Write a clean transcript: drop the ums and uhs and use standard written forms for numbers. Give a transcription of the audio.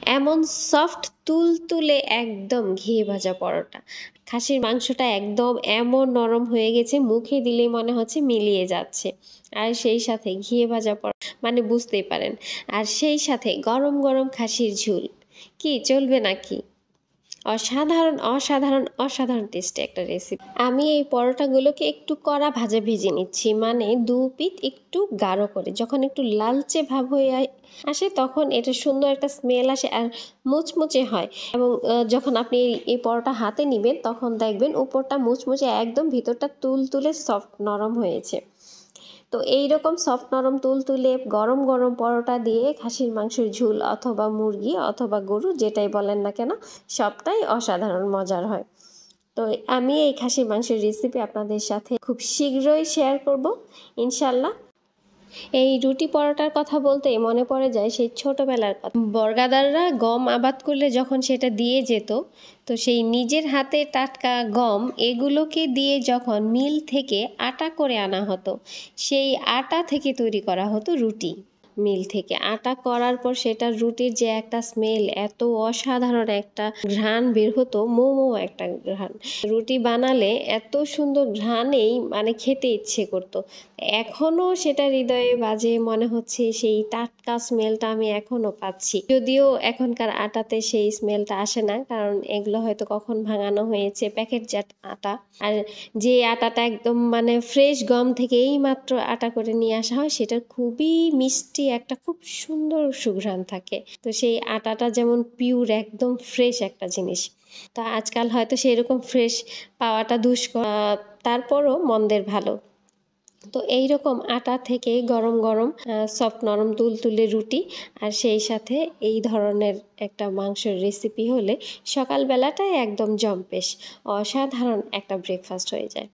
এমন সফট তুলতুলে একদম ঘিয়ে ভাজা পরোটা। খাসির মাংসটা একদম এমন নরম হয়ে গেছে, মুখে দিলেই মনে হচ্ছে মিলিয়ে যাচ্ছে। আর সেই সাথে ঘিয়ে ভাজা মানে বুঝতেই পারেন। আর সেই সাথে গরম গরম খাসির ঝোল, কি চলবে নাকি? অসাধারণ অসাধারণ অসাধারণ টেস্টি একটা রেসিপি। আমি এই পরোটাগুলোকে একটু কড়া ভাজা ভেজে নিচ্ছি, মানে দু পিঠ একটু গাঢ় করে। যখন একটু লালচে ভাব হয়ে আসে তখন এটা সুন্দর একটা স্মেল আসে আর মুচমুচে হয়। এবং যখন আপনি এই পরোটা হাতে নিবেন তখন দেখবেন উপরটা মুচমুচে একদম, ভিতরটা তুলতুলে সফট নরম হয়েছে। তো এইরকম সফট নরম তুলতুলে গরম গরম পরোটা দিয়ে খাসির মাংসের ঝোল অথবা মুরগি অথবা গরু যেটাই বলেন না কেন, সবটাই অসাধারণ মজার হয়। তো আমি এই খাসির মাংসের রেসিপি আপনাদের সাথে খুব শীঘ্রই শেয়ার করব ইনশাল্লাহ। এই রুটি পরোটার কথা বলতেই মনে পড়ে যায় সেই ছোটবেলার কথা। বর্গাদাররা গম আবাদ করলে যখন সেটা দিয়ে যেত, তো সেই নিজের হাতে টাটকা গম এগুলোকে দিয়ে যখন মিল থেকে আটা করে আনা হতো, সেই আটা থেকে তৈরি করা হতো রুটি। মিল থেকে আটা করার পর সেটার রুটির যে একটা স্মেল, এত অসাধারণ একটা ঘ্রাণ বের হতো, মোমো একটা ঘ্রাণ। রুটি বানালে এত সুন্দর ঘ্রাণেই মানে খেতে ইচ্ছে করতো। এখনও সেটা হৃদয়ে বাজে, মনে হচ্ছে সেই টাটকা স্মেলটা আমি এখনও পাচ্ছি। যদিও এখনকার আটাতে সেই স্মেলটা আসে না, কারণ এগুলো হয়তো কখন ভাঙানো হয়েছে, প্যাকেটজাত আটা। আর যে আটাটা একদম মানে ফ্রেশ গম থেকে এই মাত্র আটা করে নিয়ে আসা হয়, সেটার খুবই মিষ্টি একটা খুব সুন্দর সুঘ্রাণ থাকে। তো সেই আটাটা যেমন পিওর একদম ফ্রেশ একটা জিনিস, তো আজকাল হয়তো সেরকম ফ্রেশ পাওয়াটা দুষ্কর, তারপরও মন্দের ভালো। তো এইরকম আটা থেকে গরম গরম সফট নরম তুলতুলে রুটি আর সেই সাথে এই ধরনের একটা মাংসের রেসিপি হলে সকালবেলাটাই একদম জম্পেশ, অসাধারণ একটা ব্রেকফাস্ট হয়ে যায়।